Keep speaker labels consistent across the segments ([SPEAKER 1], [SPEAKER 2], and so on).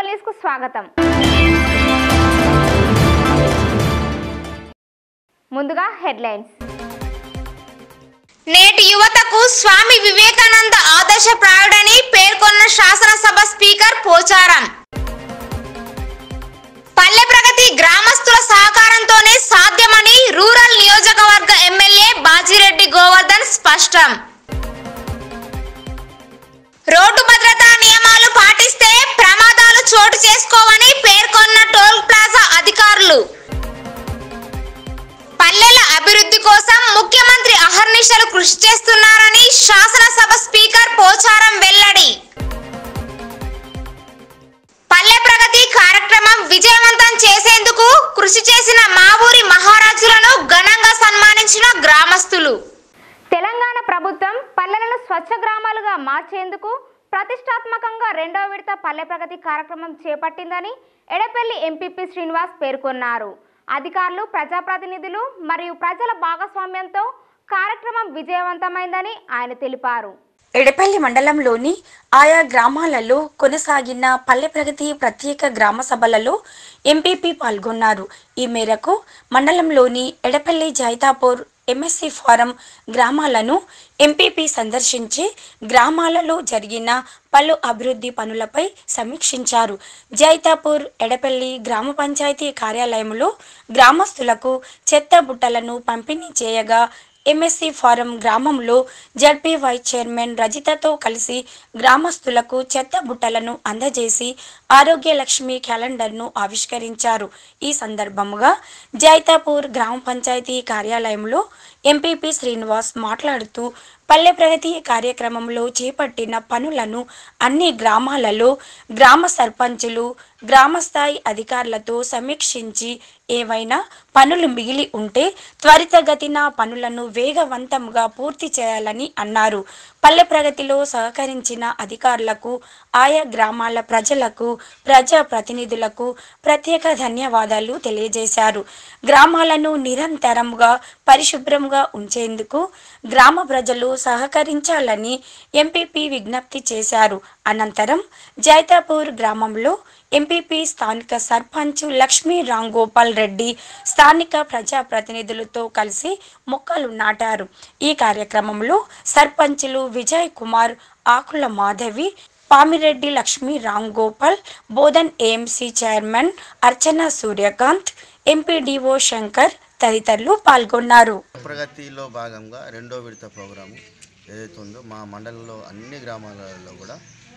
[SPEAKER 1] Global news కు స్వాగతం. ముందుగా హెడ్లైన్స్. నేటి యువతకు స్వామి వివేకానంద ఆదర్శప్రాయుడని పేర్కొన్న శాసనసభ స్పీకర్ పోచారం. పల్లె ప్రగతి గ్రామస్తుల సహకారంతోనే సాధ్యమని రూరల్ నియోజకవర్గ ఎమ్మెల్యే బాజిరెడ్డి గోవర్ధన్ స్పష్టం. రోడ్డు భద్రతా నియమాలు పాటిస్తే ప్రమాదాలు చోటు చేసుకోవని పేర్కొన్న టోల్ ప్లాజా అధికారులు. పల్లెల అభివృద్ధి కోసం ముఖ్యమంత్రి అహర్నిశలు కృషి చేస్తున్నారని శాసనసభ స్పీకర్ పోచారం వెల్లడి. పల్లె ప్రగతి కార్యక్రమం విజయవంతం చేసేందుకు కృషి చేసిన మా ఊరి మహారాజులను ఘనంగా సన్మానించిన గ్రామస్తులు. తెలంగాణ ప్రభుత్వం పల్లెలను స్వచ్ఛ గ్రామాలుగా మార్చేందుకు ప్రతిష్టాత్మకంగా రెండవ విడత పల్లె ప్రగతి కార్యక్రమం చేపట్టిందని ఎడపల్లి ఎంపీపీ శ్రీనివాస్ పేర్కొన్నారు. అధికారులు, ప్రజాప్రతినిధులు మరియు ప్రజల భాగస్వామ్యంతో కార్యక్రమం విజయవంతమైందని ఆయన తెలిపారు.
[SPEAKER 2] ఎడపల్లి మండలంలోని ఆయా గ్రామాలలో కొనసాగిన పల్లె ప్రగతి ప్రత్యేక గ్రామ సభలలో ఎంపీపీ పాల్గొన్నారు. ఈ మేరకు మండలంలోని ఎడపల్లి జైతాపూర్ ఎంఎస్సి ఫారం గ్రామాలను ఎంపీపీ సందర్శించి గ్రామాలలో జరిగిన పలు అభివృద్ధి పనులపై సమీక్షించారు. జైతాపూర్ ఎడపల్లి గ్రామ పంచాయతీ కార్యాలయంలో గ్రామస్తులకు చెత్త బుట్టలను పంపిణీ చేయగా ఎంఎస్సి ఫారం గ్రామంలో జడ్పీ వైస్ చైర్మన్ రజితతో కలిసి గ్రామస్తులకు చెత్త బుట్టలను అందజేసి ఆరోగ్య లక్ష్మి క్యాలెండర్ను ఆవిష్కరించారు. ఈ సందర్భంగా జైతాపూర్ గ్రామ పంచాయతీ కార్యాలయంలో ఎంపీపీ శ్రీనివాస్ మాట్లాడుతూ పల్లె ప్రగతి కార్యక్రమంలో చేపట్టిన పనులను అన్ని గ్రామాలలో గ్రామ సర్పంచులు, గ్రామస్థాయి అధికారులతో సమీక్షించి ఏవైనా పనులు మిగిలి ఉంటే త్వరితగతిన పనులను వేగవంతంగా పూర్తి చేయాలని అన్నారు. పల్లె ప్రగతిలో సహకరించిన అధికారులకు, ఆయా గ్రామాల ప్రజలకు, ప్రజా ప్రతినిధులకు ప్రత్యేక ధన్యవాదాలు తెలియజేశారు. గ్రామాలను నిరంతరంగా పరిశుభ్రంగా ఉంచేందుకు గ్రామ ప్రజలు సహకరించాలని ఎంపీపీ విజ్ఞప్తి చేశారు. అనంతరం జైతాపూర్ గ్రామంలో ఎంపీపీ స్థానిక సర్పంచ్ లక్ష్మీ రామ్ గోపాల్ రెడ్డి స్థానిక ప్రజాప్రతినిధులతో కలిసి మొక్కలు నాటారు. ఈ కార్యక్రమంలో సర్పంచులు Vijay Kumar, Akula Madhavi, Pamireddy Lakshmi Ram Gopal, Bodhan AMC chairman Archana Suryakanth, MPDO Shankar తదితరులు పాల్గొన్నారు.
[SPEAKER 3] ప్రగతిలో భాగంగా రెండో విడత ప్రోగ్రాము ఏదైతే ఉందో మా మండలంలో అన్ని గ్రామాలలో కూడా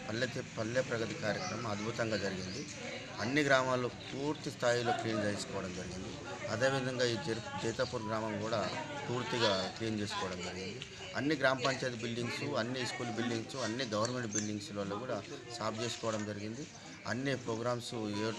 [SPEAKER 3] పల్లె ప్రగతి కార్యక్రమం అద్భుతంగా జరిగింది. అన్ని గ్రామాల్లో పూర్తి స్థాయిలో క్లీన్ చేసుకోవడం జరిగింది. అదేవిధంగా ఈ జైతాపూర్ గ్రామం కూడా పూర్తిగా క్లీన్ చేసుకోవడం జరిగింది. అన్ని గ్రామ పంచాయతీ బిల్డింగ్స్, అన్ని స్కూల్ బిల్డింగ్స్, అన్ని గవర్నమెంట్ బిల్డింగ్స్లలో కూడా సాఫ్ చేసుకోవడం జరిగింది. అన్ని ప్రోగ్రామ్స్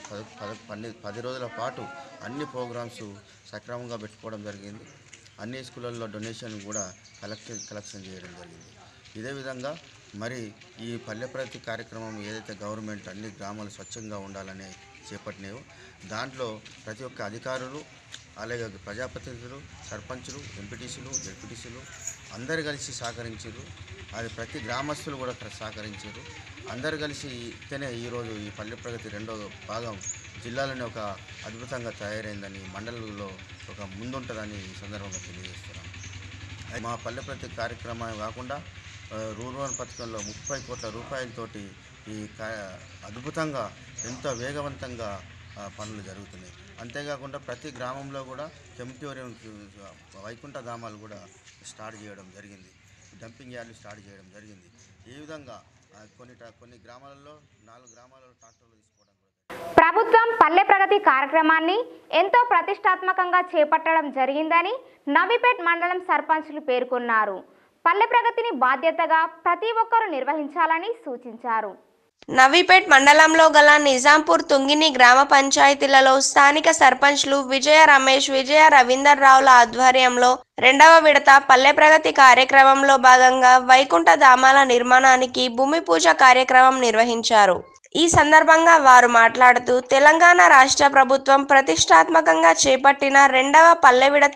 [SPEAKER 3] 10 రోజుల పాటు అన్ని ప్రోగ్రామ్స్ సక్రమంగా పెట్టుకోవడం జరిగింది. అన్ని స్కూళ్ళల్లో డొనేషన్ కూడా కలెక్షన్ చేయడం జరిగింది. ఇదే విధంగా మరి ఈ పల్లె ప్రగతి కార్యక్రమం ఏదైతే గవర్నమెంట్ అన్ని గ్రామాలు స్వచ్ఛంగా ఉండాలని చేపట్టినాయో దాంట్లో ప్రతి ఒక్క అధికారులు, అలాగే ప్రజాప్రతినిధులు, సర్పంచులు, ఎంపీటీసీలు, జెడ్పీటీసీలు అందరు కలిసి సహకరించారు. అది ప్రతి గ్రామస్తులు కూడా సహకరించారు. అందరు కలిసి ఇతనే ఈరోజు ఈ పల్లె ప్రగతి రెండో భాగం జిల్లాలోనే ఒక అద్భుతంగా తయారైందని, మండలంలో ఒక ముందుంటుందని ఈ సందర్భంగా తెలియజేస్తున్నాం. మా పల్లె ప్రగతి కార్యక్రమం కాకుండా రూరల్ పథకంలో 30 కోట్ల రూపాయలతోటి ఈ అద్భుతంగా ఎంతో వేగవంతంగా పనులు జరుగుతున్నాయి. అంతేకాకుండా ప్రతి గ్రామంలో కూడా కెమిటోరియం, వైకుంఠ ధామాలు కూడా స్టార్ట్ చేయడం జరిగింది. డంపింగ్ యార్డ్లు స్టార్ట్ చేయడం జరిగింది. ఈ విధంగా కొన్ని గ్రామాలలో 4 గ్రామాలలో ట్రాక్టర్లు తీసుకోవడం.
[SPEAKER 1] ప్రభుత్వం పల్లె ప్రగతి కార్యక్రమాన్ని ఎంతో ప్రతిష్టాత్మకంగా చేపట్టడం జరిగిందని నవీపేట్ మండలం సర్పంచులు పేర్కొన్నారు. పల్లె ప్రగతిని బాధ్యతగా ప్రతి ఒక్కరూ నిర్వహించాలని సూచించారు.
[SPEAKER 4] నవీపేట్ మండలంలో గల నిజాంపూర్, తుంగిని గ్రామ పంచాయతీలలో స్థానిక సర్పంచ్లు విజయ రమేష్, విజయ రవీందర్ రావుల ఆధ్వర్యంలో రెండవ విడత పల్లె ప్రగతి కార్యక్రమంలో భాగంగా వైకుంఠ ధామాల నిర్మాణానికి భూమి పూజ కార్యక్రమం నిర్వహించారు. ఈ సందర్భంగా వారు మాట్లాడుతూ తెలంగాణ రాష్ట్ర ప్రభుత్వం ప్రతిష్టాత్మకంగా చేపట్టిన రెండవ పల్లె విడత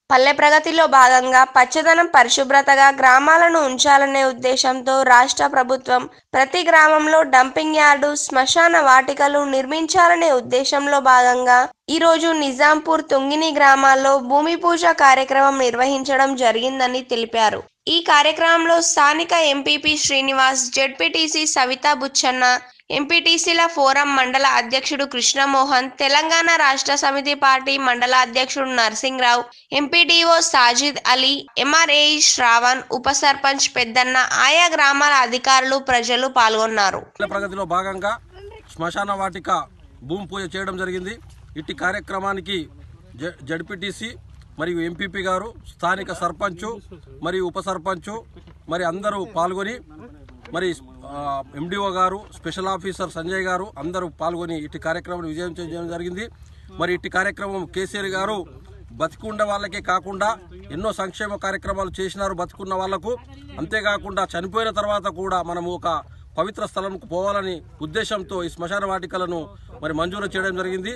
[SPEAKER 4] పల్లె ప్రగతిలో భాగంగా పచ్చదనం పరిశుభ్రతగా గ్రామాలను ఉంచాలనే ఉద్దేశంతో రాష్ట్ర ప్రభుత్వం ప్రతి గ్రామంలో డంపింగ్ యార్డు, శ్మశాన వాటికలు నిర్మించాలనే ఉద్దేశంలో భాగంగా ఈరోజు నిజాంపూర్, తుంగిని గ్రామాల్లో భూమి పూజ కార్యక్రమం నిర్వహించడం జరిగిందని తెలిపారు. ఈ కార్యక్రమంలో స్థానిక ఎంపీపీ శ్రీనివాస్, జెడ్పీటీసీ సవితా బుచ్చన్న, ఎంపీటీసీల ఫోరం మండల అధ్యక్షుడు కృష్ణమోహన్, తెలంగాణ రాష్ట్ర సమితి పార్టీ మండల అధ్యక్షుడు నర్సింగ్రావు, ఎంపీడీఓ సాజిద్ అలీ, ఎంఆర్ఏ శ్రావణ్, ఉప సర్పంచ్ పెద్దన్న, ఆయా గ్రామాల అధికారులు, ప్రజలు పాల్గొన్నారు.
[SPEAKER 5] ప్రగతిలో భాగంగా శ్మశాన వాటిక భూమి పూజ చేయడం జరిగింది. ఇట్టి కార్యక్రమానికి జెడ్పీటీసీ మరియు ఎంపీపీ గారు, స్థానిక సర్పంచు మరియు ఉప సర్పంచు మరి అందరూ పాల్గొని మరి ఎండిఓ గారు, స్పెషల్ ఆఫీసర్ సంజయ్ గారు అందరూ పాల్గొని ఇట్టి కార్యక్రమాన్ని విజయం చేయడం జరిగింది. మరి ఇట్టి కార్యక్రమం కేసీఆర్ గారు బతికుండే వాళ్ళకే కాకుండా ఎన్నో సంక్షేమ కార్యక్రమాలు చేసినారు బతుకున్న వాళ్లకు. అంతేకాకుండా చనిపోయిన తర్వాత కూడా మనము ఒక పవిత్ర స్థలంకు పోవాలని ఉద్దేశంతో ఈ శ్మశాన వాటికలను మరి మంజూరు చేయడం జరిగింది.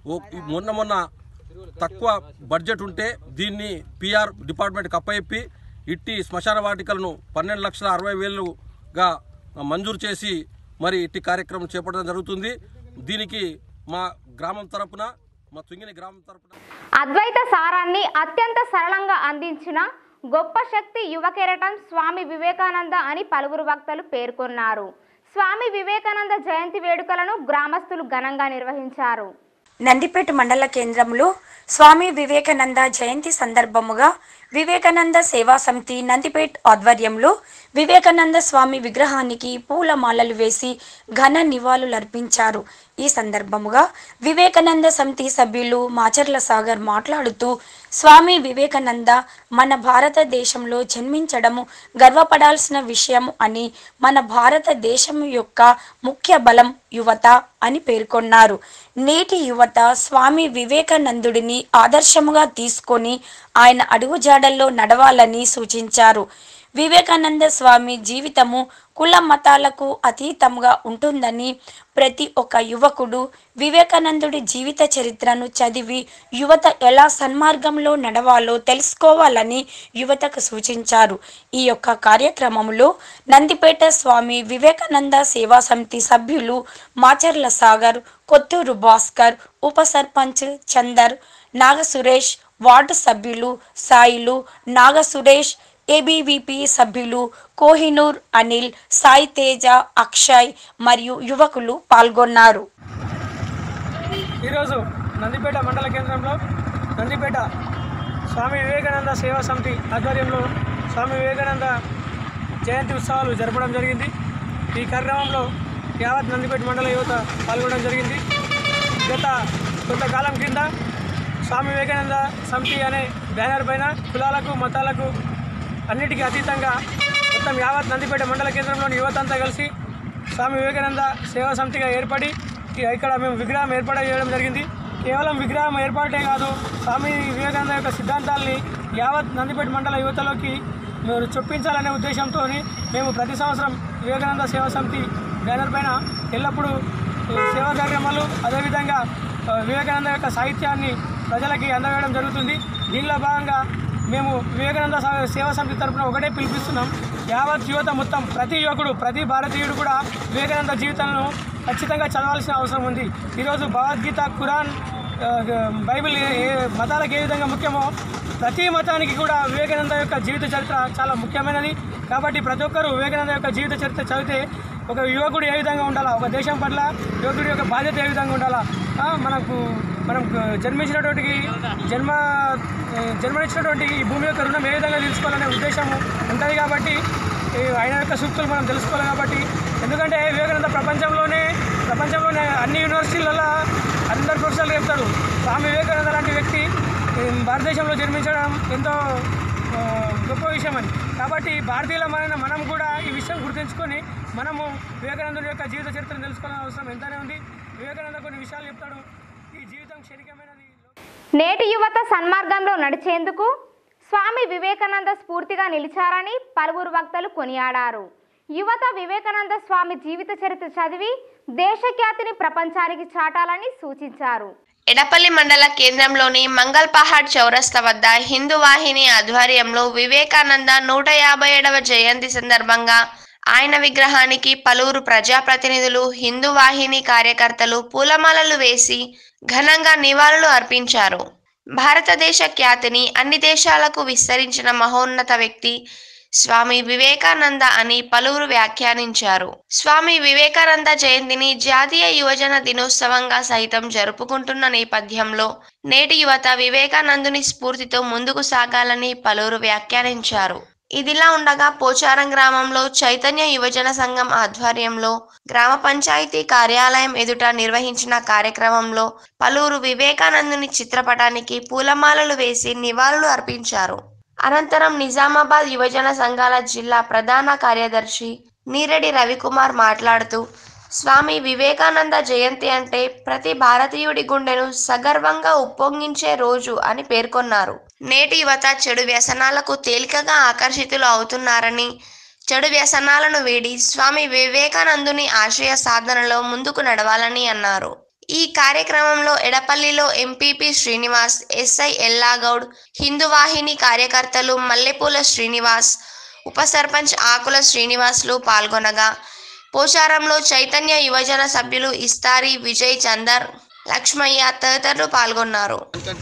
[SPEAKER 5] మొన్న తక్కువ బడ్జెట్ ఉంటే దీన్ని పిఆర్ డిపార్ట్మెంట్కి అప్పచెప్పి ఇట్టి శ్మశాన వాటికలను 12,60,000గా మంజూరు చేసి మరి ఇట్టి కార్యక్రమం చేపట్టడం జరుగుతుంది. దీనికి మా గ్రామం తరపున, మా తుంగిని గ్రామం తరపున
[SPEAKER 1] అద్వైత సారాన్ని అత్యంత సరళంగా అందించిన గొప్ప శక్తి యువ కెరటం స్వామి వివేకానంద అని పలువురు వక్తలు పేర్కొన్నారు. స్వామి వివేకానంద జయంతి వేడుకలను గ్రామస్తులు ఘనంగా నిర్వహించారు.
[SPEAKER 2] నందిపేట మండల కేంద్రంలో స్వామి వివేకానంద జయంతి సందర్భముగా వివేకానంద సేవా సమితి నందిపేట్ ఆధ్వర్యంలో వివేకానంద స్వామి విగ్రహానికి పూలమాలలు వేసి ఘన నివాళులర్పించారు. ఈ సందర్భముగా వివేకానంద సమితి సభ్యులు మాచర్ల సాగర్ మాట్లాడుతూ స్వామి వివేకానంద మన భారతదేశంలో జన్మించడము గర్వపడాల్సిన విషయం అని, మన భారతదేశం యొక్క ముఖ్య బలం యువత అని పేర్కొన్నారు. నేటి యువత స్వామి వివేకానందుడిని ఆదర్శముగా తీసుకొని ఆయన అడుగుజాడల్లో నడవాలని సూచించారు. వివేకానంద స్వామి జీవితము కుల మతాలకు అతీతంగా ఉంటుందని, ప్రతి ఒక్క యువకుడు వివేకానందుడి జీవిత చరిత్రను చదివి యువత ఎలా సన్మార్గంలో నడవాలో తెలుసుకోవాలని యువతకు సూచించారు. ఈ యొక్క కార్యక్రమంలో నందిపేట స్వామి వివేకానంద సేవా సమితి సభ్యులు మాచర్ల సాగర్, కొత్తూరు భాస్కర్, ఉప సర్పంచ్ చందర్, నాగ సురేష్, వార్డు సభ్యులు సాయిలు, నాగ సురేష్, ఏబీవీపీ సభ్యులు కోహినూర్ అనిల్, సాయి తేజ, అక్షయ్ మరియు యువకులు పాల్గొన్నారు.
[SPEAKER 6] ఈరోజు నందిపేట మండల కేంద్రంలో నందిపేట స్వామి వివేకానంద సేవా సమితి ఆధ్వర్యంలో స్వామి వివేకానంద జయంతి ఉత్సవాలు జరపడం జరిగింది. ఈ కార్యక్రమంలో యావత్ నందిపేట మండల యువత పాల్గొనడం జరిగింది. గత కొంతకాలం కింద స్వామి వివేకానంద సమితి అనే బ్యానర్ పైన కులాలకు మతాలకు అన్నిటికీ అతీతంగా మొత్తం యావత్ నందిపేట మండల కేంద్రంలోని యువత అంతా కలిసి స్వామి వివేకానంద సేవా సమితిగా ఏర్పడి ఇక్కడ మేము విగ్రహం ఏర్పాటు చేయడం జరిగింది. కేవలం విగ్రహం ఏర్పాటే కాదు, స్వామి వివేకానంద యొక్క సిద్ధాంతాలని యావత్ నందిపేట మండల యువతలోకి చొప్పించాలనే ఉద్దేశంతో మేము ప్రతి సంవత్సరం వివేకానంద సేవా సమితి బ్యానర్ పైన ఎల్లప్పుడూ సేవా కార్యక్రమాలు, అదేవిధంగా వివేకానంద యొక్క సాహిత్యాన్ని ప్రజలకి అందవేయడం జరుగుతుంది. దీనిలో భాగంగా మేము వివేకానంద సేవా సమితి తరఫున ఒకటే పిలిపిస్తున్నాం. యావత్ యువత మొత్తం, ప్రతి యువకుడు, ప్రతి భారతీయుడు కూడా వివేకానంద జీవితాలను ఖచ్చితంగా చదవాల్సిన అవసరం ఉంది. ఈరోజు భగవద్గీత, ఖురాన్, బైబిల్ మతాలకు ఏ విధంగా ముఖ్యమో ప్రతి మతానికి కూడా వివేకానంద యొక్క జీవిత చరిత్ర చాలా ముఖ్యమైనది. కాబట్టి ప్రతి ఒక్కరూ వివేకానంద యొక్క జీవిత చరిత్ర చదివితే ఒక యువకుడు ఏ విధంగా ఉండాలా, ఒక దేశం పట్ల యువకుడి యొక్క బాధ్యత ఏ విధంగా ఉండాలా, మనం జన్మనిచ్చినటువంటి ఈ భూమి యొక్క రుణం ఏ విధంగా తీర్చుకోవాలనే ఉద్దేశం ఉంటుంది. కాబట్టి ఆయన యొక్క సూక్తులు మనం తెలుసుకోవాలి. కాబట్టి ఎందుకంటే వివేకానంద ప్రపంచంలోనే అన్ని యూనివర్సిటీలలో అందరు ప్రొఫెసర్లు చెప్తారు, స్వామి వివేకానంద లాంటి వ్యక్తి భారతదేశంలో జన్మించడం ఎంతో గొప్ప విషయం అని. కాబట్టి భారతీయులమైన మనం కూడా ఈ విషయం గుర్తుంచుకొని మనము వివేకానందుడి యొక్క జీవిత చరిత్రను తెలుసుకోవాల్సిన అవసరం ఎంతనే ఉంది. వివేకానంద కొన్ని విషయాలు చెప్తాడు, ఈ జీవితం క్షణికమైనది.
[SPEAKER 1] నేటి యువత సన్మార్గంలో నడిచేందుకు స్వామి వివేకానంద స్ఫూర్తిగా నిలిచారని పలువురు వక్తలు కొనియాడారు. యువత వివేకానంద స్వామి జీవిత చరిత్ర చదివి దేశఖ్యాతిని ప్రపంచానికి చాటాలని సూచించారు.
[SPEAKER 4] ఎడపల్లి మండల కేంద్రంలోని మంగళ్ పహాడ్ చౌరస్తా వద్ద హిందూ వాహిని ఆధ్వర్యంలో వివేకానంద 157వ జయంతి సందర్భంగా ఆయన విగ్రహానికి పలువురు ప్రజాప్రతినిధులు, హిందూ వాహిని కార్యకర్తలు పూలమాలలు వేసి ఘనంగా నివాళులు అర్పించారు. భారతదేశ ఖ్యాతిని అన్ని దేశాలకు విస్తరించిన మహోన్నత వ్యక్తి స్వామి వివేకానంద అని పలువురు వ్యాఖ్యానించారు. స్వామి వివేకానంద జయంతిని జాతీయ యువజన దినోత్సవంగా సైతం జరుపుకుంటున్న నేపథ్యంలో నేటి యువత వివేకానందుని స్ఫూర్తితో ముందుకు సాగాలని పలువురు వ్యాఖ్యానించారు. ఇదిలా ఉండగా పోచారం గ్రామంలో చైతన్య యువజన సంఘం ఆధ్వర్యంలో గ్రామ పంచాయతీ కార్యాలయం ఎదుట నిర్వహించిన కార్యక్రమంలో పలువురు వివేకానందుని చిత్రపటానికి పూలమాలలు వేసి నివాళులు అర్పించారు. అనంతరం నిజామాబాద్ యువజన సంఘాల జిల్లా ప్రధాన కార్యదర్శి నీరెడ్డి రవికుమార్ మాట్లాడుతూ, స్వామి వివేకానంద జయంతి అంటే ప్రతి భారతీయుడి గుండెను సగర్వంగా ఉప్పొంగించే రోజు అని పేర్కొన్నారు. నేటి యువత చెడు వ్యసనాలకు తేలికగా ఆకర్షితులు అవుతున్నారని, చెడు వ్యసనాలను వీడి స్వామి వివేకానందుని ఆశయ సాధనలో ముందుకు నడవాలని అన్నారు. ఈ కార్యక్రమంలో ఎడపల్లిలో ఎంపీపీ శ్రీనివాస్, ఎస్ఐ ఎల్లాగౌడ్, హిందూ వాహిని కార్యకర్తలు మల్లెపూల శ్రీనివాస్, ఉప సర్పంచ్ ఆకుల శ్రీనివాసులు పాల్గొనగా, పోచారంలో చైతన్య యువజన సభ్యులు ఇస్తారి, విజయ్ చందర్, లక్ష్మయ్య తదితరులు పాల్గొన్నారు.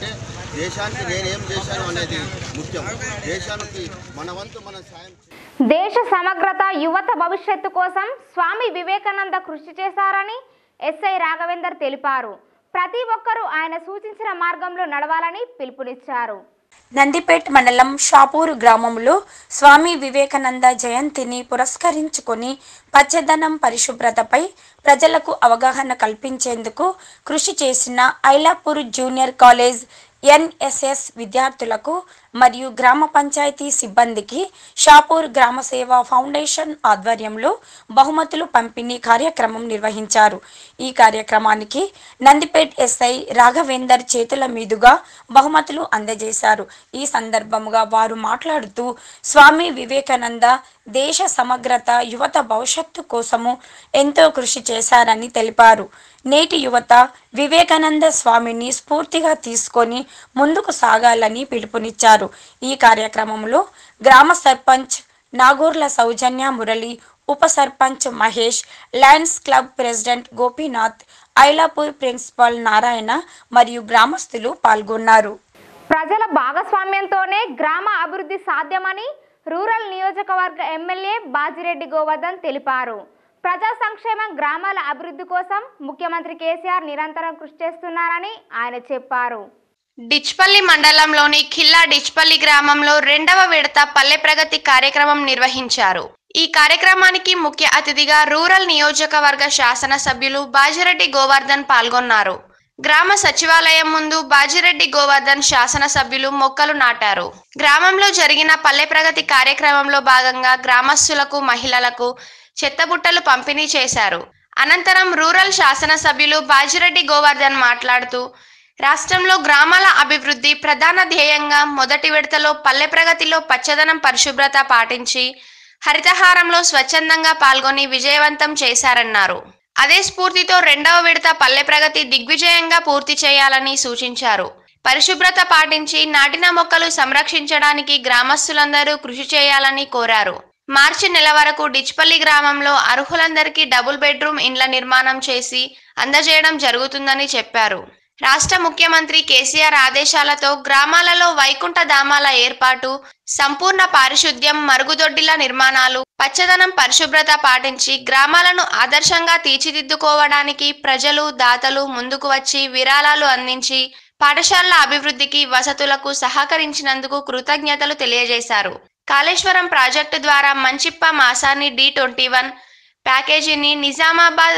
[SPEAKER 3] దేశానికి నేనేం చేశాను అనేది ముఖ్యం. దేశానికి మన వంతు మన సాయం.
[SPEAKER 1] దేశ సమగ్రత, యువత భవిష్యత్తు కోసం స్వామి వివేకానంద కృషి చేశారని ఎస్ఐ రాఘవేందర్ తెలిపారు. ప్రతి ఒక్కరూ ఆయన సూచించిన మార్గంలో నడవాలని పిలుపునిచ్చారు.
[SPEAKER 2] నందిపేట్ మండలం షాపూరు గ్రామంలో స్వామి వివేకానంద జయంతిని పురస్కరించుకొని పచ్చదనం, పరిశుభ్రతపై ప్రజలకు అవగాహన కల్పించేందుకు కృషి చేసిన ఐలాపూర్ జూనియర్ కాలేజ్ ఎన్ఎస్ఎస్ విద్యార్థులకు మరియు గ్రామ పంచాయతీ సిబ్బందికి షాపూర్ గ్రామ సేవా ఫౌండేషన్ ఆధ్వర్యంలో బహుమతులు పంపిణీ కార్యక్రమం నిర్వహించారు. ఈ కార్యక్రమానికి నందిపేట్ ఎస్ఐ రాఘవేందర్ చేతుల మీదుగా బహుమతులు అందజేశారు. ఈ సందర్భంగా వారు మాట్లాడుతూ, స్వామి వివేకానంద దేశ సమగ్రత, యువత భవిష్యత్తు కోసము ఎంతో కృషి చేశారని తెలిపారు. నేటి యువత వివేకానంద స్వామిని స్ఫూర్తిగా తీసుకొని ముందుకు సాగాలని పిలుపునిచ్చారు. ఈ కార్యక్రమంలో గ్రామ సర్పంచ్ నాగూర్ల సౌజన్య మురళి, ఉప sarpanch Mahesh, Lions Club president Gopinath, Ailapur principal Narayana మరియు గ్రామస్తులు పాల్గొన్నారు.
[SPEAKER 1] ప్రజల భాగస్వామ్యంతోనే గ్రామ అభివృద్ధి సాధ్యమని రూరల్ నియోజకవర్గ ఎమ్మెల్యే బాజిరెడ్డి గోవర్ధన్ తెలిపారు. ప్రజా సంక్షేమం, గ్రామాల అభివృద్ధి కోసం ముఖ్యమంత్రి కేసీఆర్ నిరంతరం కృషి చేస్తున్నారని ఆయన చెప్పారు.
[SPEAKER 4] డిచ్పల్లి మండలంలోని ఖిల్లా డిచ్పల్లి గ్రామంలో 2వ విడత పల్లె ప్రగతి కార్యక్రమం నిర్వహించారు. ఈ కార్యక్రమానికి ముఖ్య అతిథిగా రూరల్ నియోజకవర్గ శాసనసభ్యులు బాజిరెడ్డి గోవర్ధన్ పాల్గొన్నారు. గ్రామ సచివాలయం ముందు బాజిరెడ్డి గోవర్ధన్ శాసనసభ్యులు మొక్కలు నాటారు. గ్రామంలో జరిగిన పల్లె ప్రగతి కార్యక్రమంలో భాగంగా గ్రామస్తులకు, మహిళలకు చెత్తబుట్టలు పంపిణీ చేశారు. అనంతరం రూరల్ శాసనసభ్యులు బాజిరెడ్డి గోవర్ధన్ మాట్లాడుతూ, రాష్ట్రంలో గ్రామాల అభివృద్ధి ప్రధాన ధ్యేయంగా మొదటి విడతలో పల్లె ప్రగతిలో పచ్చదనం, పరిశుభ్రత పాటించి హరితహారంలో స్వచ్ఛందంగా పాల్గొని విజయవంతం చేశారన్నారు. అదే స్ఫూర్తితో 2వ విడత పల్లె ప్రగతి దిగ్విజయంగా పూర్తి చేయాలని సూచించారు. పరిశుభ్రత పాటించి నాటిన మొక్కలు సంరక్షించడానికి గ్రామస్తులందరూ కృషి చేయాలని కోరారు. మార్చి నెల వరకు డిచ్పల్లి గ్రామంలో అర్హులందరికీ డబుల్ బెడ్రూమ్ ఇండ్ల నిర్మాణం చేసి అందజేయడం జరుగుతుందని చెప్పారు. రాష్ట్ర ముఖ్యమంత్రి కేసీఆర్ ఆదేశాలతో గ్రామాలలో వైకుంఠ ధామాల ఏర్పాటు, సంపూర్ణ పారిశుద్ధ్యం, మరుగుదొడ్డిల నిర్మాణాలు, పచ్చదనం, పరిశుభ్రత పాటించి గ్రామాలను ఆదర్శంగా తీర్చిదిద్దుకోవడానికి ప్రజలు, దాతలు ముందుకు వచ్చి విరాళాలు అందించి పాఠశాలల అభివృద్ధికి, వసతులకు సహకరించినందుకు కృతజ్ఞతలు తెలియజేశారు. కాళేశ్వరం ప్రాజెక్టు ద్వారా మంచిప్ప మాసాని D21 ప్యాకేజీని నిజామాబాద్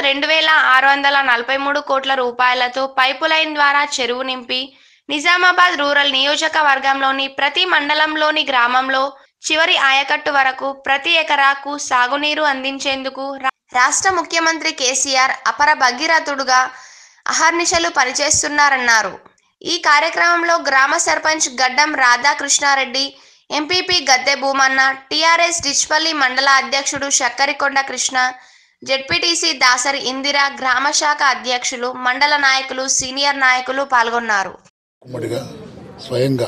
[SPEAKER 4] 2643 కోట్ల రూపాయలతో పైపు లైన్ ద్వారా చెరువు నింపి నిజామాబాద్ రూరల్ నియోజకవర్గంలోని ప్రతి మండలంలోని గ్రామంలో చివరి ఆయకట్టు వరకు ప్రతి ఎకరాకు సాగునీరు అందించేందుకు రాష్ట్ర ముఖ్యమంత్రి కేసీఆర్ అపర భగీరథుడుగా అహర్నిశలు పనిచేస్తున్నారన్నారు. ఈ కార్యక్రమంలో గ్రామ సర్పంచ్ గడ్డం రాధాకృష్ణారెడ్డి, ఎంపీపీ గద్దె భూమన్న, టీఆర్ఎస్ డిచ్పల్లి మండల అధ్యక్షుడు శక్కరికొండ కృష్ణ, జెడ్పీటీసీ దాసరి ఇందిరా, గ్రామ శాఖ అధ్యక్షులు, మండల నాయకులు, సీనియర్ నాయకులు పాల్గొన్నారు.
[SPEAKER 7] ఉమ్మడిగా స్వయంగా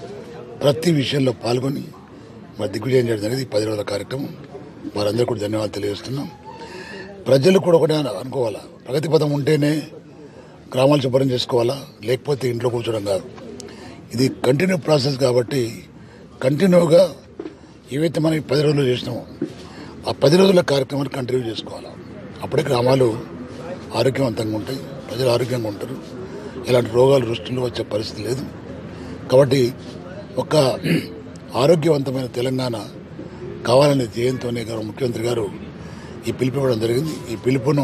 [SPEAKER 7] ప్రతి విషయంలో పాల్గొని మరి దిగ్విజయం చేయడం అనేది 10 రోజుల కార్యక్రమం. వారందరూ కూడా ధన్యవాదాలు తెలియజేస్తున్నాం. ప్రజలు కూడా ఒకటే అనుకోవాలా, ప్రగతి పథం ఉంటేనే గ్రామాలు శుభ్రం చేసుకోవాలా, లేకపోతే ఇంట్లో కూర్చోవడం కాదు. ఇది కంటిన్యూ ప్రాసెస్ కాబట్టి కంటిన్యూగా ఏవైతే మనం 10 రోజులు చేసినామో ఆ 10 రోజుల కార్యక్రమాన్ని కంటిన్యూ చేసుకోవాలా. అప్పుడే గ్రామాలు ఆరోగ్యవంతంగా ఉంటాయి, ప్రజలు ఆరోగ్యంగా ఉంటారు, ఇలాంటి రోగాలు దృష్టిలో వచ్చే పరిస్థితి లేదు. కాబట్టి ఒక ఆరోగ్యవంతమైన తెలంగాణ కావాలనే ధ్యేయంతోనే ముఖ్యమంత్రి గారు ఈ పిలుపు ఇవ్వడం జరిగింది. ఈ పిలుపును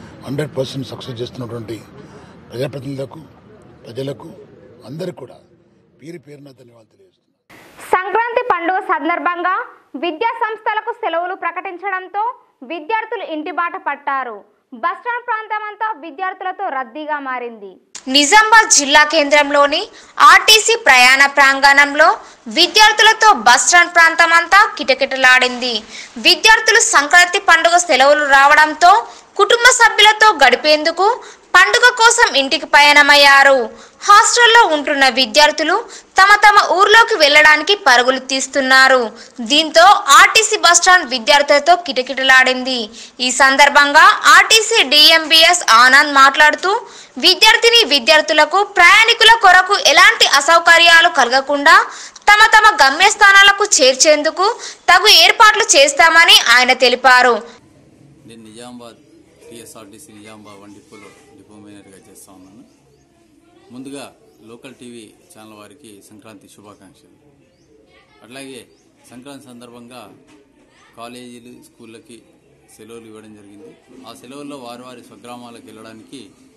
[SPEAKER 7] 100% సక్సెస్ చేస్తున్నటువంటి ప్రజాప్రతినిధులకు, ప్రజలకు అందరికీ కూడా పేరున ధన్యవాదాలు తెలియజేస్తున్నాను.
[SPEAKER 1] సంక్రాంతి పండుగ సందర్భంగా విద్యా సంస్థలకు సెలవులు ప్రకటించడంతో విద్యార్థులు ఇంటి బాట పట్టారు. బస్టాండ్ ప్రాంతమంతా విద్యార్థులతో రద్దీగా మారింది. నిజామాబాద్ జిల్లా కేంద్రంలోని ఆర్టీసీ ప్రయాణ ప్రాంగణంలో విద్యార్థులతో బస్టాండ్ ప్రాంతమంతా కిటకిటలాడింది. విద్యార్థులు సంక్రాంతి పండుగ సెలవులు రావడంతో కుటుంబ సభ్యులతో గడిపేందుకు పండుగ కోసం ఇంటికి పయనమయ్యారు. హాస్టల్లో ఉంటున్న విద్యార్థులు తమ ఊర్లోకి వెళ్లడానికి పరుగులు తీస్తున్నారు. దీంతో ఆర్టీసీ బస్టాండ్ విద్యార్థులతో కిటకిటలాడింది. ఈ సందర్భంగా ఆర్టీసీ డిఎంబిఎస్ ఆనంద్ మాట్లాడుతూ విద్యార్థులకు ప్రయాణికుల కొరకు ఎలాంటి అసౌకర్యాలు కలగకుండా తమ గమ్యస్థానాలకు చేర్చేందుకు తగు ఏర్పాట్లు చేస్తామని ఆయన తెలిపారు.
[SPEAKER 8] నేను నిజామాబాద్ టీఎస్ఆర్టీసీ నిజామాబాద్ 1 డిపో మేనేజర్గా చేస్తా ఉన్నాను. ముందుగా లోకల్ టీవీ ఛానల్ వారికి సంక్రాంతి శుభాకాంక్షలు. అట్లాగే సంక్రాంతి సందర్భంగా కాలేజీలు, స్కూళ్ళకి సెలవులు ఇవ్వడం జరిగింది. ఆ సెలవుల్లో వారి స్వగ్రామాలకు వెళ్ళడానికి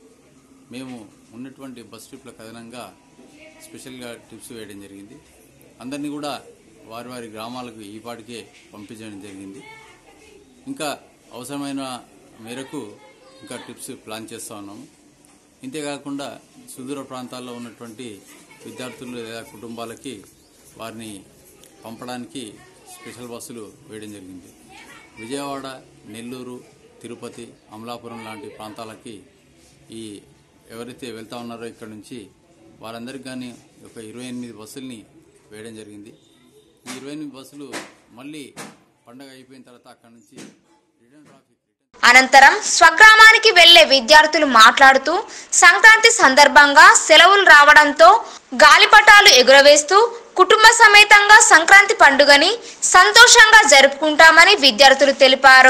[SPEAKER 8] మేము ఉన్నటువంటి బస్ ట్రిప్లకు అదనంగా స్పెషల్గా ట్రిప్స్ వేయడం జరిగింది. అందరినీ కూడా వారి గ్రామాలకు ఈపాటికే పంపించడం జరిగింది. ఇంకా అవసరమైన మేరకు ఇంకా ట్రిప్స్ ప్లాన్ చేస్తూ ఉన్నాము. ఇంతేకాకుండా సుదూర ప్రాంతాల్లో ఉన్నటువంటి విద్యార్థులు లేదా కుటుంబాలకి వారిని పంపడానికి స్పెషల్ బస్సులు వేయడం జరిగింది. విజయవాడ, నెల్లూరు, తిరుపతి, అమలాపురం లాంటి ప్రాంతాలకి ఈ ఎవరైతే వెళ్తా ఉన్నారో ఇక్కడ నుంచి వారందరికీ కానీ ఒక 28 బస్సుల్ని వేయడం జరిగింది. ఈ 28 బస్సులు మళ్ళీ పండగ అయిపోయిన తర్వాత అక్కడ నుంచి రిటర్న్ ట్రాఫిక్
[SPEAKER 1] అనంతరం స్వగ్రామానికి వెళ్లే విద్యార్థులు మాట్లాడుతూ సంక్రాంతి సందర్భంగా సెలవులు రావడంతో గాలిపటాలు ఎగురవేస్తూ కుటుంబ సమేతంగా సంక్రాంతి పండుగని సంతోషంగా జరుపుకుంటామని విద్యార్థులు తెలిపారు.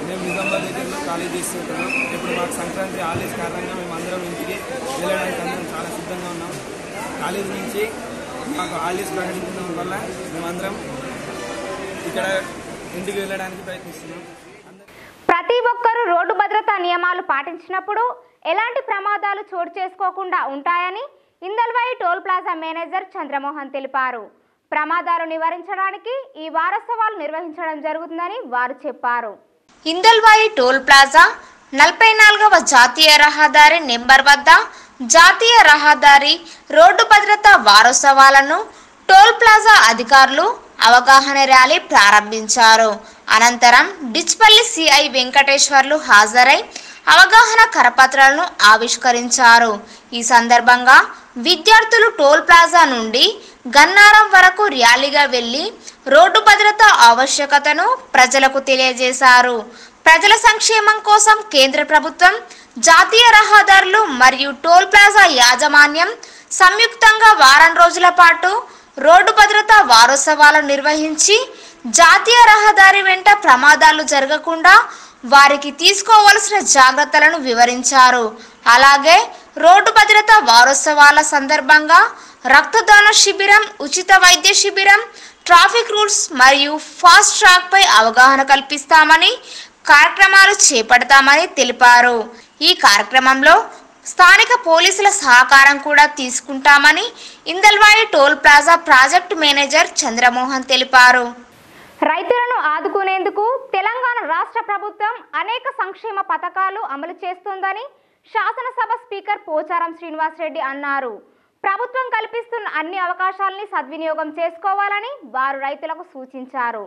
[SPEAKER 6] సంక్రాంతి హాలిడేస్ కారణంగా మేము అందరం ఇంటికి వెళ్ళడానికి అందరం చాలా సిద్ధంగా ఉన్నాం. కాలేజ్ నుంచి మాకు హాలిడేస్ ప్రకటించడం వల్ల మేమందరం ఇక్కడ ఇంటికి వెళ్ళడానికి ప్రయత్నిస్తున్నాం.
[SPEAKER 1] ప్రతి ఒక్కరూ రోడ్డు భద్రతా నియమాలు పాటించినప్పుడు ఎలాంటి ప్రమాదాలు చోటు చేసుకోకుండా ఉంటాయని Indalwai toll plaza manager Chandramohan తెలిపారు. ప్రమాదాలు నివారించడానికి ఈ వారోత్సవాలు నిర్వహించడం జరుగుతుందని వారు చెప్పారు. ఇందల్వాయి టోల్ ప్లాజా 44వ జాతీయ రహదారి నెంబర్ వద్ద జాతీయ రహదారి రోడ్డు భద్రతా వారోత్సవాలను టోల్ ప్లాజా అధికారులు అవగాహన ర్యాలీ ప్రారంభించారు. అనంతరం డిచ్పల్లి సిఐ వెంకటేశ్వర్లు హాజరై అవగాహన కరపత్రాలను ఆవిష్కరించారు. ఈ సందర్భంగా విద్యార్థులు టోల్ ప్లాజా నుండి గన్నారం వరకు ర్యాలీగా వెళ్లి రోడ్డు భద్రతా ఆవశ్యకతను ప్రజలకు తెలియజేశారు. ప్రజల సంక్షేమం కోసం కేంద్ర ప్రభుత్వం, జాతీయ రహదారులు మరియు టోల్ ప్లాజా యాజమాన్యం సంయుక్తంగా వారం రోజుల పాటు రోడ్డు భద్రతా వారోత్సవాలను నిర్వహించి జాతీయ రహదారి వెంట ప్రమాదాలు జరగకుండా వారికి తీసుకోవాల్సిన జాగ్రత్తలను వివరించారు. అలాగే రోడ్డు భద్రతా వారోత్సవాల సందర్భంగా రక్తదాన శిబిరం, ఉచిత వైద్య శిబిరం, ట్రాఫిక్ రూల్స్ మరియు ఫాస్ట్ ట్రాక్ పై అవగాహన కల్పిస్తామని, కార్యక్రమాలు చేపడతామని తెలిపారు. ఈ కార్యక్రమంలో స్థానిక పోలీసుల సహకారం కూడా తీసుకుంటామని Indalwai toll plaza project manager Chandramohan తెలిపారు. రైతులను ఆదుకునేందుకు తెలంగాణ రాష్ట్ర ప్రభుత్వం అనేక సంక్షేమ పథకాలు అమలు చేస్తోందని శాసనసభ స్పీకర్ పోచారం శ్రీనివాసరెడ్డి అన్నారు. ప్రభుత్వం కల్పిస్తున్న అన్ని అవకాశాలని సద్వినియోగం చేసుకోవాలని వారు రైతులకు సూచించారు.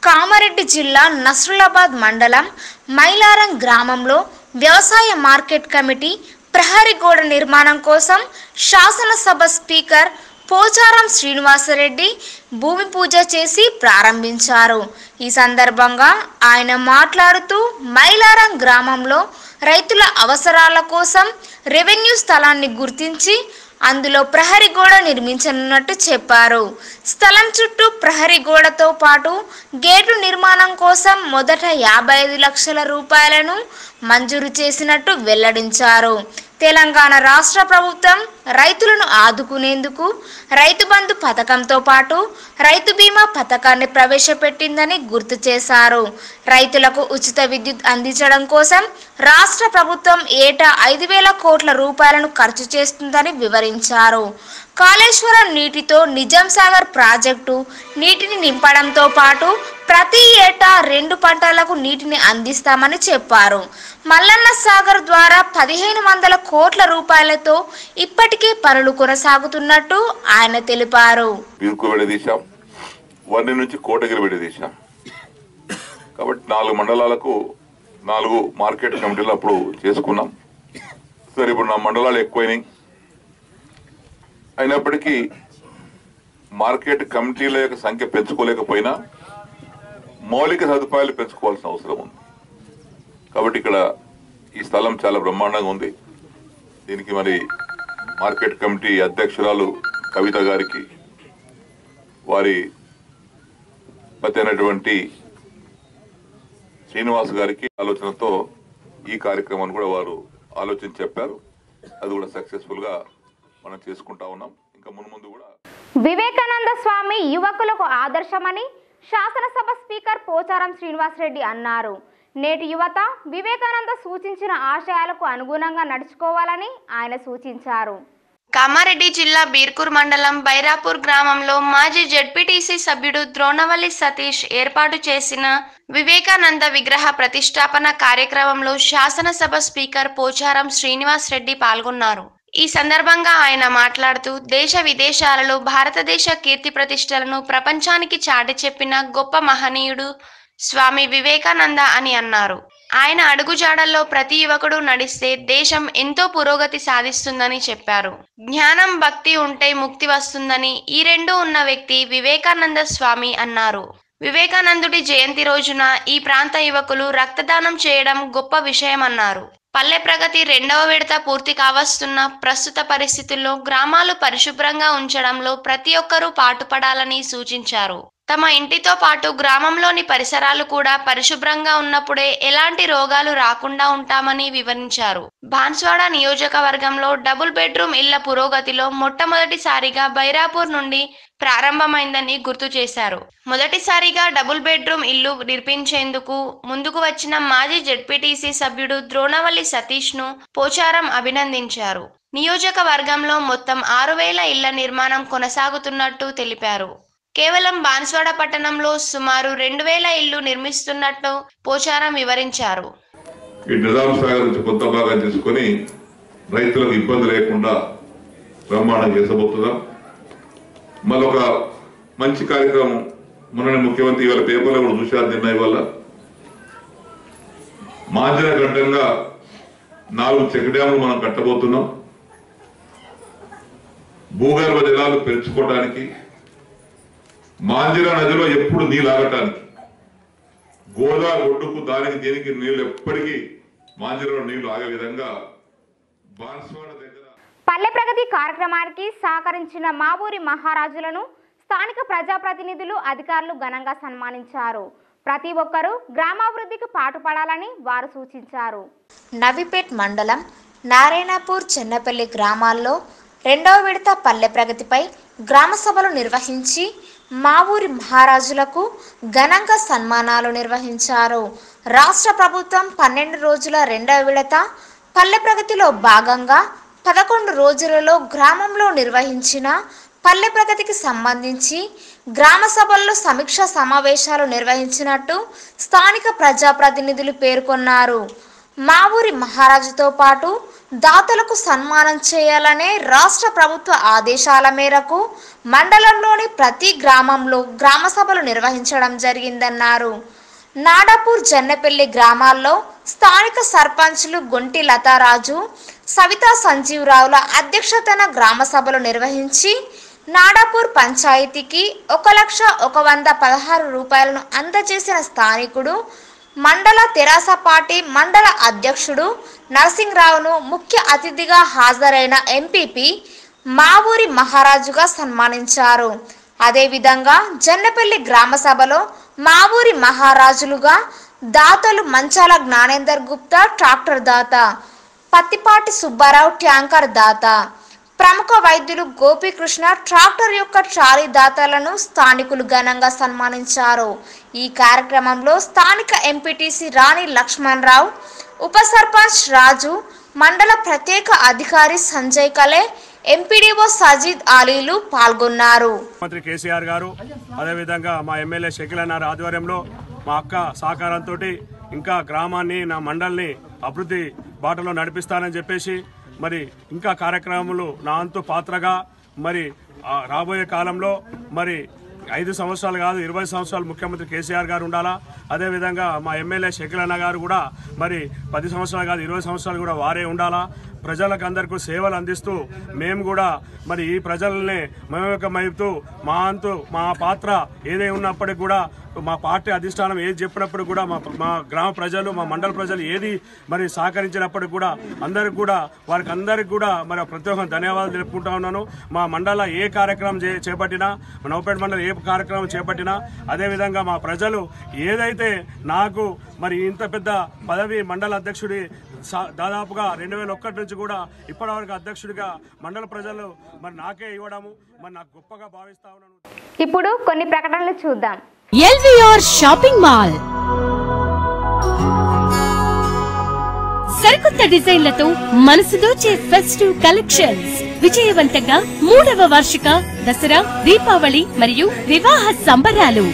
[SPEAKER 1] కామారెడ్డి జిల్లా నస్రులాబాద్ మండలం మైలారం గ్రామంలో వ్యవసాయ మార్కెట్ కమిటీ ప్రహరీ గోడ నిర్మాణం కోసం శాసనసభ స్పీకర్ పోచారం శ్రీనివాసరెడ్డి భూమి పూజ చేసి ప్రారంభించారు. ఈ సందర్భంగా ఆయన మాట్లాడుతూ మైలారం గ్రామంలో రైతుల అవసరాల కోసం రెవెన్యూ స్థలాన్ని గుర్తించి అందులో ప్రహరీ గోడ నిర్మించనున్నట్టు చెప్పారు. స్థలం చుట్టూ ప్రహరీ గోడతో పాటు గేటు నిర్మాణం కోసం మొదట 55 లక్షల రూపాయలను మంజూరు చేసినట్టు వెల్లడించారు. తెలంగాణ రాష్ట్ర ప్రభుత్వం రైతులను ఆదుకునేందుకు రైతు బంధు పథకంతో పాటు రైతు బీమా పథకాన్ని ప్రవేశపెట్టిందని గుర్తు చేశారు. రైతులకు ఉచిత విద్యుత్ అందించడం కోసం రాష్ట్ర ప్రభుత్వం ఏటా 5,000 కోట్ల రూపాయలను ఖర్చు చేస్తుందని వివరించారు. కాళేశ్వరం నీటితో నిజాం సాగర్ ప్రాజెక్టు నీటిని నింపడంతో పాటు ప్రతి ఏటా 2 పంటలకు నీటిని అందిస్తామని చెప్పారు. మల్లన్న సాగర్ ద్వారా 1,500 కోట్ల రూపాయలతో ఇప్పటికే పనులు కొనసాగుతున్నట్టు ఆయన తెలిపారు.
[SPEAKER 9] వన్ నుంచి కోటగిరి విడదీశాం కాబట్టి 4 మండలాలకు 4 మార్కెట్ కమిటీలు అప్పుడు చేసుకున్నాం. సరే ఇప్పుడు నా మండలాలు ఎక్కువైనాయి. అయినప్పటికీ మార్కెట్ కమిటీల యొక్క సంఖ్య పెంచుకోలేకపోయినా మౌలిక సదుపాయాలు పెంచుకోవాల్సిన అవసరం ఉంది. కాబట్టి ఇక్కడ ఈ స్థలం చాలా బ్రహ్మాండంగా ఉంది. దీనికి మరి మార్కెట్ కమిటీ అధ్యక్షురాలు కవిత గారికి, వారి పతి అయినటువంటి శ్రీనివాస్ గారికి ఆలోచనతో ఈ కార్యక్రమాన్ని కూడా వారు ఆలోచించి చెప్పారు. అది కూడా సక్సెస్ఫుల్ గా మనం చేసుకుంటా ఉన్నాం. ఇంకా ముందు కూడా
[SPEAKER 1] వివేకానంద స్వామి యువకులకు ఆదర్శమని శాసనసభ స్పీకర్ పోచారం శ్రీనివాసరెడ్డి అన్నారు. నేటి యువత వివేకానంద సూచించిన ఆశయాలకు అనుగుణంగా నడుచుకోవాలని ఆయన సూచించారు.
[SPEAKER 4] కామారెడ్డి జిల్లా బీర్కూర్ మండలం బైరాపూర్ గ్రామంలో మాజీ జెడ్పీటీసీ సభ్యుడు ద్రోణవల్లి సతీష్ ఏర్పాటు చేసిన వివేకానంద విగ్రహ ప్రతిష్టాపన కార్యక్రమంలో శాసనసభ స్పీకర్ పోచారం శ్రీనివాస్ రెడ్డి పాల్గొన్నారు. ఈ సందర్భంగా ఆయన మాట్లాడుతూ దేశ విదేశాలలో భారతదేశ కీర్తి ప్రతిష్టలను ప్రపంచానికి చాటి చెప్పిన గొప్ప మహనీయుడు స్వామి వివేకానంద అని అన్నారు. ఆయన అడుగుజాడల్లో ప్రతి యువకుడు నడిస్తే దేశం ఎంతో పురోగతి సాధిస్తుందని చెప్పారు. జ్ఞానం, భక్తి ఉంటే ముక్తి వస్తుందని ఈ రెండు ఉన్న వ్యక్తి వివేకానంద స్వామి అన్నారు. వివేకానందుడి జయంతి రోజున ఈ ప్రాంత యువకులు రక్తదానం చేయడం గొప్ప విషయమన్నారు. పల్లె ప్రగతి 2వ విడత పూర్తి కావస్తున్న ప్రస్తుత పరిస్థితుల్లో గ్రామాలు పరిశుభ్రంగా ఉంచడంలో ప్రతి ఒక్కరూ పాటుపడాలని సూచించారు. తమ ఇంటితో పాటు గ్రామంలోని పరిసరాలు కూడా పరిశుభ్రంగా ఉన్నప్పుడే ఎలాంటి రోగాలు రాకుండా ఉంటామని వివరించారు. బాన్స్వాడ నియోజకవర్గంలో డబుల్ బెడ్రూమ్ ఇళ్ల పురోగతిలో మొట్టమొదటిసారిగా బైరాపూర్ నుండి ప్రారంభమైందని గుర్తు చేశారు. మొదటిసారిగా డబుల్ బెడ్రూమ్ ఇల్లు నిర్మించేందుకు ముందుకు వచ్చిన మాజీ జెడ్పీటీసీ సభ్యుడు ద్రోణవల్లి సతీష్ ను పోచారం అభినందించారు. నియోజకవర్గంలో మొత్తం 6,000 ఇళ్ల నిర్మాణం కొనసాగుతున్నట్టు తెలిపారు. కేవలం బాన్స్వాడ పట్టణంలో సుమారు 2,000 ఇళ్లు నిర్మిస్తున్నట్టు పోచారం వివరించారు.
[SPEAKER 9] ఈ నిజాం సాగర్ నుంచి కొత్త భాగం తీసుకొని రైతులకు ఇబ్బంది లేకుండా బ్రహ్మాండం చేసబోతున్నాం. మరొక మంచి కార్యక్రమం మొన్న ముఖ్యమంత్రి ఇవాళ పేపర్లో కూడా చూశారు. నిన్న ఇవాళ మాంజన గడ్డంగా 4 చెక్ డ్యాములు మనం కట్టబోతున్నాం. భూగర్భ జలాలు పెంచుకోవడానికి, మాంజరా నదిలో ఎప్పుడు నీళ్ళు ఆగటానికి, గోదావరి ఒడ్డుకు దానికి దీనికి నీళ్లు ఎప్పటికీ మాంజరాలో నీళ్లు ఆగే విధంగా బాన్స్వాడ దగ్గర
[SPEAKER 1] పల్లె ప్రగతి కార్యక్రమానికి సహకరించిన మా ఊరి మహారాజులను స్థానిక ప్రజాప్రతినిధులు, అధికారులు ఘనంగా సన్మానించారు. ప్రతి ఒక్కరూ గ్రామాభివృద్ధికి పాటుపడాలని వారు సూచించారు. నవిపేట్ మండలం నారాయణపూర్, చెన్నపల్లి గ్రామాల్లో 2వ విడత పల్లె ప్రగతిపై గ్రామ సభలు నిర్వహించి మా ఊరి మహారాజులకు ఘనంగా సన్మానాలు నిర్వహించారు. రాష్ట్ర ప్రభుత్వం 12 రోజుల 2వ విడత పల్లె ప్రగతిలో భాగంగా 11 రోజులలో గ్రామంలో నిర్వహించిన పల్లె ప్రగతికి సంబంధించి గ్రామ సభల్లో సమీక్షా సమావేశాలు నిర్వహించినట్టు స్థానిక ప్రజాప్రతినిధులు పేర్కొన్నారు. మా ఊరి మహారాజుతో పాటు దాతలకు సన్మానం చేయాలనే రాష్ట్ర ప్రభుత్వ ఆదేశాల మేరకు మండలంలోని ప్రతి గ్రామంలో గ్రామ సభలు నిర్వహించడం జరిగిందన్నారు. నాడాపూర్ జన్నపల్లి గ్రామాల్లో స్థానిక సర్పంచ్లు గొంటి లతారాజు, సవితా సంజీవరావుల అధ్యక్షతన గ్రామ సభలు నిర్వహించి నాడాపూర్ పంచాయతీకి 1,01,16 రూపాయలను అందజేసిన స్థానికుడు మండల తెరాస పార్టీ మండల అధ్యక్షుడు నరసింహరావును ముఖ్య అతిథిగా హాజరైన ఎంపీపీ మావూరి మహారాజుగా సన్మానించారు. అదేవిధంగా జన్నపల్లి గ్రామ సభలో మావూరి మహారాజులుగా దాతలు మంచాల జ్ఞానేందర్ గుప్తా ట్రాక్టర్ దాత, పత్తిపాటి సుబ్బారావు ట్యాంకర్ దాత, ప్రముఖ వైద్యులు గోపీకృష్ణ ట్రాక్టర్ యొక్క ట్రాలీ దాతలను స్థానికులు ఘనంగా సన్మానించారు. ఈ కార్యక్రమంలో స్థానిక ఎంపీటీసీ రాణి లక్ష్మణరావు, ఉప సర్పంచ్ రాజు, మండల ప్రత్యేక అధికారి సంజయ్ కలే, ఎంపీడీఓ సజీద్ అలీలు పాల్గొన్నారు.
[SPEAKER 10] మంత్రి కేసీఆర్ గారు, అదేవిధంగా మా ఎమ్మెల్యే షకీల్ అన్న ఆధ్వర్యంలో మా అక్క సహకారంతో ఇంకా గ్రామాన్ని, నా మండల్ని అభివృద్ధి బాటలో నడిపిస్తానని చెప్పేసి మరి ఇంకా కార్యక్రమాలు నా అంతు పాత్రగా మరి రాబోయే కాలంలో మరి 5 సంవత్సరాలు కాదు 20 సంవత్సరాలు ముఖ్యమంత్రి కేసీఆర్ గారు ఉండాలా. అదేవిధంగా మా ఎమ్మెల్యే షకీల్ అన్న గారు కూడా మరి 10 సంవత్సరాలు కాదు 20 సంవత్సరాలు కూడా వారే ఉండాలా. ప్రజలకు అందరికీ సేవలు అందిస్తూ మేము కూడా మరి ఈ ప్రజల్ని మమేకమైతూ మా అంతు మా పాత్ర ఏదై ఉన్నప్పటికీ కూడా మా పార్టీ అధిష్టానం ఏది చెప్పినప్పుడు కూడా మా గ్రామ ప్రజలు, మా మండల ప్రజలు ఏది మరి సహకరించినప్పటికి కూడా అందరికి కూడా వారికి అందరికి కూడా మరి ప్రతి ఒక్క ధన్యవాదాలు తెలుపుకుంటా ఉన్నాను. మా మండల ఏ కార్యక్రమం చేపట్టినా, మా నవపేట మండలం ఏ కార్యక్రమం చేపట్టినా, అదేవిధంగా మా ప్రజలు ఏదైతే నాకు మరి ఇంత పెద్ద పదవి మండల అధ్యక్షుడి దాదాపుగా 2001 నుంచి కూడా ఇప్పటివరకు అధ్యక్షుడిగా మండల ప్రజలు మరి నాకే ఇవ్వడము మరి నాకు గొప్పగా భావిస్తా ఉన్నాను.
[SPEAKER 1] ఇప్పుడు కొన్ని ప్రకటనలు చూద్దాం.
[SPEAKER 11] ఎల్వీఆర్ షాపింగ్ మాల్ సరికొత్త డిజైన్లతో మనసు దోచే ఫెస్టివ్ కలెక్షన్స్ విజయవంతంగా 3వ వార్షిక దసరా, దీపావళి మరియు వివాహ సంబరాలు.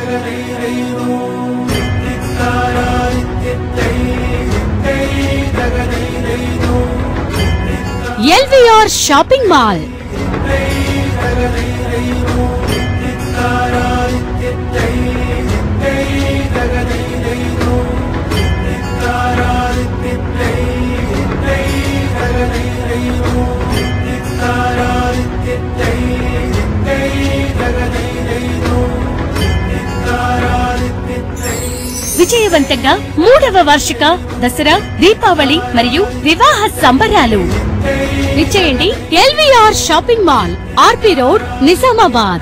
[SPEAKER 11] ఎల్వీఆర్ షాపింగ్ మాల్ విజయవంతంగా 3వ వార్షిక దసరా, దీపావళి మరియు వివాహ సంబరాలు. విచ్చేయండి LVR shopping mall, RP road, Nizamabad.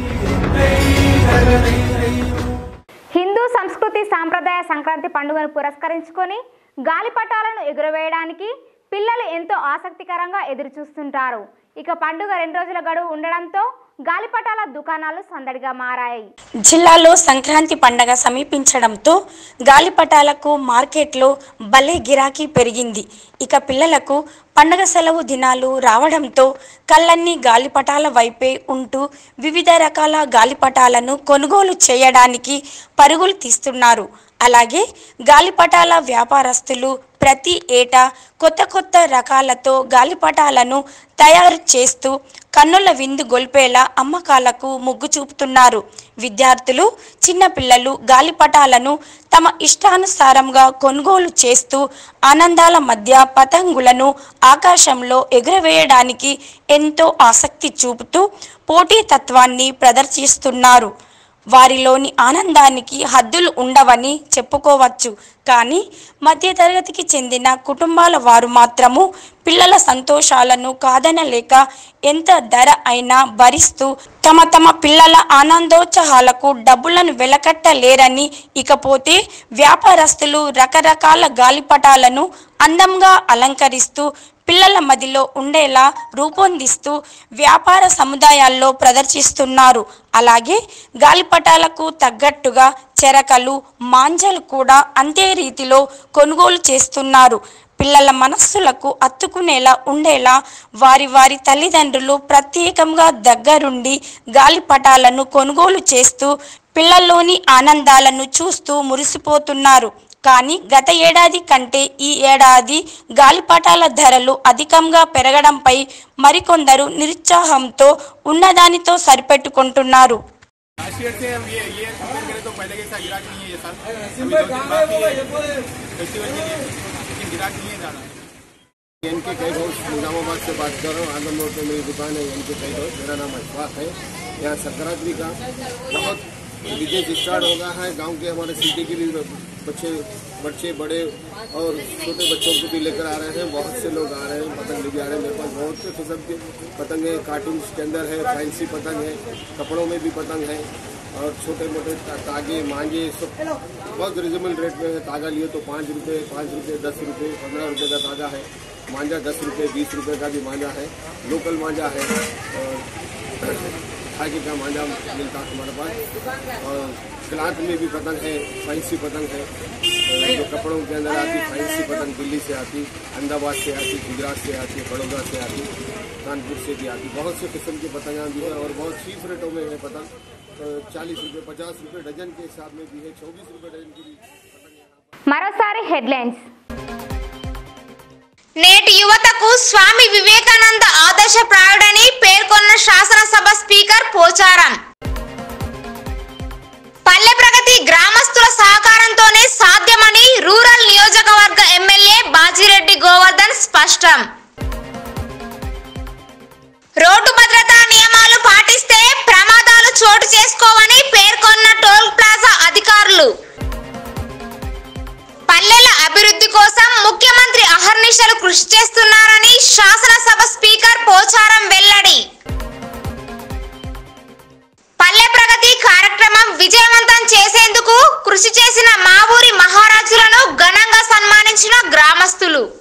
[SPEAKER 1] Hindu సంస్కృతి సాంప్రదాయ సంక్రాంతి పండుగను పురస్కరించుకొని గాలిపటాలను ఎగురవేయడానికి పిల్లలు ఎంతో ఆసక్తికరంగా ఎదురుచూస్తుంటారు. ఇక పండుగ 2 రోజుల గడువు ఉండడంతో గాలిపటాల దుకాణాలు సందడిగా మారాయి.
[SPEAKER 2] జిల్లాలో సంక్రాంతి పండగ సమీపించడంతో గాలిపటాలకు మార్కెట్లో భలే గిరాకీ పెరిగింది. ఇక పిల్లలకు పండగ సెలవు దినాలు రావడంతో కళ్ళన్నీ గాలిపటాల వైపే ఉంటూ వివిధ రకాల గాలిపటాలను కొనుగోలు చేయడానికి పరుగులు తీస్తున్నారు. అలాగే గాలిపటాల వ్యాపారస్తులు ప్రతి ఏటా కొత్త కొత్త రకాలతో గాలిపటాలను తయారు చేస్తూ కన్నుల విందు గొల్పేలా అమ్మకాలకు మొగ్గు చూపుతున్నారు. విద్యార్థులు, చిన్నపిల్లలు గాలిపటాలను తమ ఇష్టానుసారంగా కొనుగోలు చేస్తూ ఆనందాల మధ్య పతంగులను ఆకాశంలో ఎగురవేయడానికి ఎంతో ఆసక్తి చూపుతూ పోటీతత్వాన్ని ప్రదర్శిస్తున్నారు. వారిలోని ఆనందానికి హద్దులు ఉండవని చెప్పుకోవచ్చు. కానీ మధ్యతరగతికి చెందిన కుటుంబాల వారు మాత్రము పిల్లల సంతోషాలను కాదనలేక ఎంత ధర అయినా భరిస్తూ తమ పిల్లల ఆనందోత్సాహాలకు డబ్బులను వెలకట్టలేరని, ఇకపోతే వ్యాపారస్తులు రకరకాల గాలిపటాలను అందంగా అలంకరిస్తూ పిల్లల మదిలో ఉండేలా రూపొందిస్తూ వ్యాపార సముదాయాల్లో ప్రదర్శిస్తున్నారు. అలాగే గాలిపటాలకు తగ్గట్టుగా చెరకలు, మాంజలు కూడా అంతే రీతిలో కొనుగోలు చేస్తున్నారు. పిల్లల మనస్సులకు అత్తుకునేలా ఉండేలా వారి తల్లిదండ్రులు ప్రత్యేకంగా దగ్గరుండి గాలిపటాలను కొనుగోలు చేస్తూ పిల్లల్లోని ఆనందాలను చూస్తూ మురిసిపోతున్నారు. కానీ గత ఏడాది కంటే ఈ ఏడాది గాలిపటాల ధరలు అధికంగా పెరగడంపై మరికొందరు నిరుత్సాహంతో ఉన్నదానితో సరిపెట్టుకుంటున్నారు.
[SPEAKER 12] एनके कई हाउस निजामाबाद से बात कर रहा हूँ। आदम रोड पे मेरी दुकान है एनके कई हाउस। मेरा नाम अशफाक है। यहाँ संक्रांति का बहुत बिजनेस स्टार्ट हो गया है। गांव के हमारे सिटी के भी बच्चे बड़े और छोटे बच्चों को भी लेकर आ रहे हैं। बहुत से लोग आ रहे हैं, पतंग लेके आ रहे हैं। मेरे पास बहुत से किस्म के पतंग है, कार्टून के अंदर है, फैंसी पतंग है, कपड़ों में भी पतंग है और छोटे मोटे तागे मांगे सब बहुत रिजनेबल रेट में है। तागा लिए तो 5 रुपये, 10 रुपये, 15 रुपये का तागा है। मांझा 10 रुपये, 20 रुपये का भी मांझा है। लोकल मांझा है और खाकी का मांझा मिलता है हमारे पास। और क्लाथ में भी पतंग है, फैंसी पतंग है जो कपड़ों के अंदर आती। फैंसी पतंग दिल्ली से आती, अहमदाबाद से आती, गुजरात से आती, बड़ौदा से आती, कानपुर से भी आती। बहुत से किस्म की पतंगा भी है और बहुत चीप रेटों में है पतंग। 40 रुपये, 50 रुपये डजन के हिसाब में भी है, 24 रुपये डजन की भी पतंग।
[SPEAKER 1] మరోసారి హెడ్లైన్స్. నేటి యువతకు స్వామి వివేకానంద ఆదర్శప్రాయుడని పేర్కొన్న శాసనసభ స్పీకర్ పోచారం. పల్లె ప్రగతి గ్రామస్తుల సహకారంతోనే సాధ్యమని రూరల్ నియోజకవర్గ ఎమ్మెల్యే బాజిరెడ్డి గోవర్ధన్ స్పష్టం. రోడ్డు భద్రతా నియమాలు పాటిస్తే ప్రమాదాలు చోటు చేసుకోవని పేర్కొన్న టోల్ ప్లాజా అధికారులు. పల్లెల అభివృద్ధి కోసం ముఖ్యమంత్రి అహర్నిశలు కృషి చేస్తున్నారని శాసనసభ స్పీకర్ పోచారం వెల్లడి. పల్లె ప్రగతి కార్యక్రమం విజయవంతం చేసేందుకు కృషి చేసిన మా ఊరి మహారాజులను ఘనంగా సన్మానించిన గ్రామస్తులు.